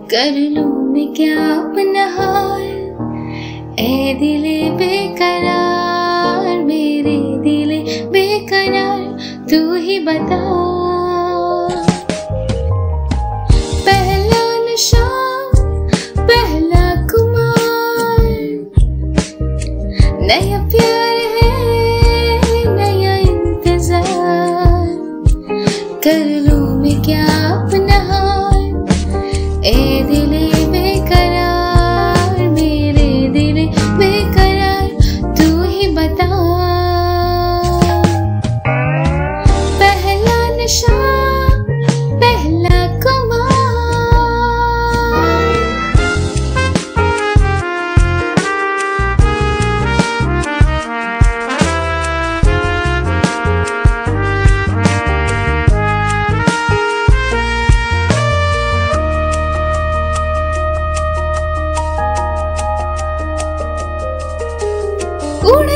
कर लूं मैं क्या अपना हाल, ए दिले बेकरार, मेरे दिले बेकरार, तू ही बता। पहला नशा पहला खुमार, नया प्यार है नया इंतजार, कर लूं मैं क्या अपना हाल, ए दिले बेकरार, मेरे दिले बेकरार, तू ही बता। पहला नशा पहला खुमार। उड़